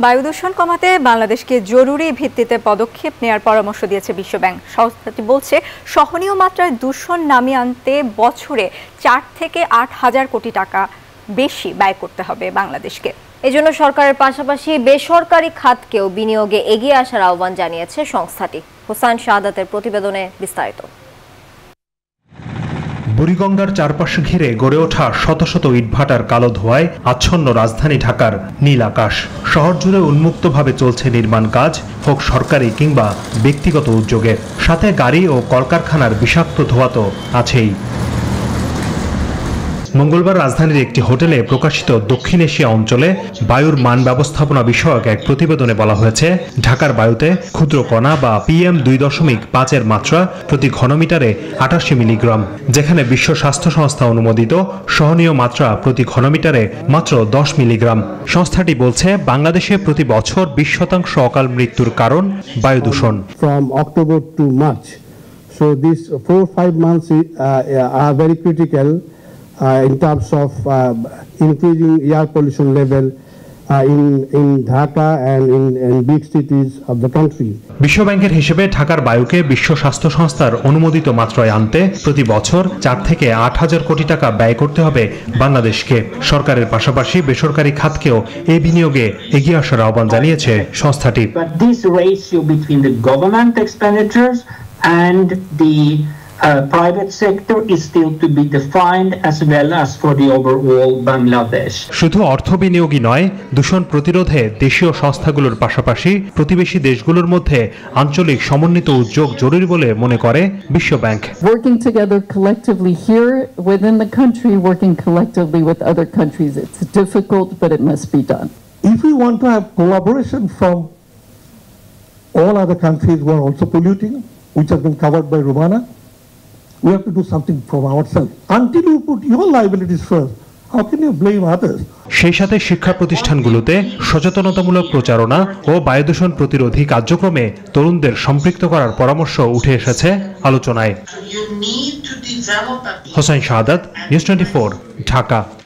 বায়ু দূষণ কমাতে বাংলাদেশকে জরুরি ভিত্তিতে পদক্ষেপ নেওয়ার পরামর্শ দিয়েছে বিশ্বব্যাংক। সংস্থাটি বলছে, সহনীয় মাত্রায় দূষণ নামিয়ে আনতে বছরে 4 থেকে 8 হাজার কোটি টাকা বেশি ব্যয় করতে হবে বাংলাদেশকে। এজন্য সরকারের পাশাপাশি বেসরকারি খাতকেও বিনিয়োগে এগিয়ে আসার আহ্বান জানিয়েছে সংস্থাটি। হোসেন শাহাদাতের প্রতিবেদনে বিস্তারিত। বুড়িগঙ্গার চারপাশে ঘিরে গড়ে ওঠা শত শত ইটভাটার কালো ধোঁয়ায় আচ্ছন্ন রাজধানী ঢাকার নীল আকাশ। শহর জুড়ে উন্মুক্তভাবে চলছে নির্মাণ কাজ, হোক সরকারি কিংবা ব্যক্তিগত উদ্যোগের। সাথে গাড়ি ও কলকারখানার বিষাক্ত ধোঁয়া তো আছেই। মঙ্গলবার রাজধানীর একটি হোটেলে প্রকাশিত দক্ষিণ এশিয়া অঞ্চলে বায়ুর মান ব্যবস্থাপনা বিষয়ক এক প্রতিবেদনে বলা হয়েছে, ঢাকার বায়ুতে ক্ষুদ্র কণা বা PM 2.5 মাত্রা প্রতি ঘনমিটারে 88 মিলিগ্রাম, যেখানে বিশ্ব স্বাস্থ্য সংস্থা অনুমোদিত সহনীয় মাত্রা প্রতি ঘনমিটারে মাত্র 10 মিলিগ্রাম। সংস্থাটি বলছে, বাংলাদেশে প্রতি বছর 20% অকাল মৃত্যুর কারণ বায়ু দূষণ। From October to March, so these 4-5 months are very critical. In terms of increasing air pollution level in Dhaka and in big cities of the country. বিশ্বব্যাংকের হিসেবে ঢাকার বায়ুকে বিশ্ব স্বাস্থ্য সংস্থার অনুমোদিত মাত্রায় আনতে প্রতি বছর 4 থেকে 8 হাজার কোটি টাকা ব্যয় করতে হবে বাংলাদেশকে। সরকারের পাশাপাশি বেসরকারি খাতকেও এই বিনিয়োগে এগিয়ে আসার আহ্বান জানিয়েছে সংস্থাটি। But this ratio between the government expenditures and the private sector is still to be defined as well as for the overall Bangladesh. শুধু অর্থ বিনিয়োগই নয়, দূষণ প্রতিরোধে দেশীয় সংস্থাগুলোর পাশাপাশি প্রতিবেশী দেশগুলোর মধ্যে আঞ্চলিক সমন্বিত উদ্যোগ জরুরি বলে মনে করে বিশ্বব্যাংক। Working together collectively here within the country, working collectively with other countries. It's difficult, but it must be done. If we want to have collaboration from all other countries who are also polluting, which have been covered by Romana, we have to do something from ourselves. Until you put your liabilities first, how can you blame others? সেই সাথে শিক্ষা প্রতিষ্ঠানগুলোতে সচেতনতামূলক প্রচারণা ও বায়ু দূষণ প্রতিরোধী কার্যক্রমে তরুণদের সম্পৃক্ত করার পরামর্শ উঠে এসেছে আলোচনায়। হোসেন শাহাদাত, News 24, ঢাকা।